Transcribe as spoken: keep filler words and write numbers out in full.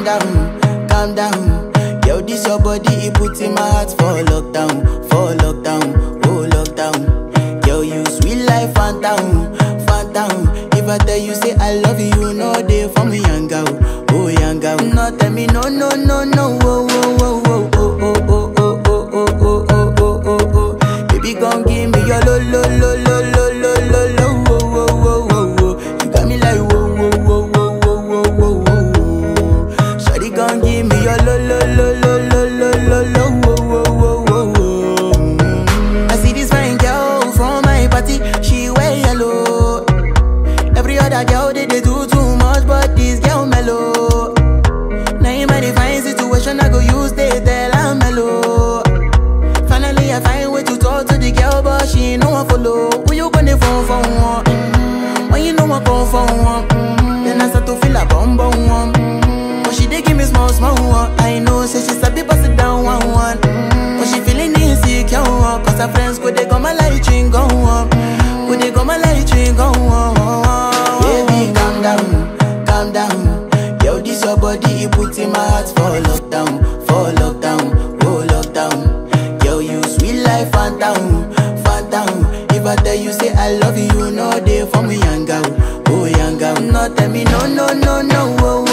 calm down, calm down. Yo, this your body, it puts in my heart for lockdown, for lockdown, oh lockdown. Yo, you sweet life, phantom, phantom. If I tell you say I love you, no day for me, young girl, oh young girl. No tell me no, no, no, no, oh, oh, oh, oh, oh, oh, oh, oh, oh, oh, oh, oh, oh, oh, oh. Baby, gon' give me your lo, lo, lo, lo, lo, lo, lo, lo, oh, oh, oh, oh, oh. You got me like whoa, whoa, whoa, whoa, whoa, whoa, whoa, whoa. Shawty gon' give me your lo, lo, lo, lo, lo, lo, lo, lo, oh, oh, oh, oh, oh. I see this fine girl from my party, she wear yellow. Every other girl they, they do too much, but this girl mellow. Now in my divine situation, I go use they tell I'm mellow. Finally I find way to talk to the girl, but she ain't no one follow. Who you gonna phone for one? Mm-hmm. When you know I come for one, mm-hmm. Then I start to feel a bum bum one. Mm-hmm. But she dey give me small small one. I know say she sabi pass it down one one. Mm-hmm. But she feeling insecure one, cause her friends go they come my light ring go on. Go they come my light ring go on. Baby calm down, calm down. Yo, this your body, it puts in my heart for lockdown, for lockdown, oh lockdown. Yo, you sweet life, phantom, phantom. If I tell you say I love you, no day for me, young girl, oh young girl. No tell me no, no, no, no, oh,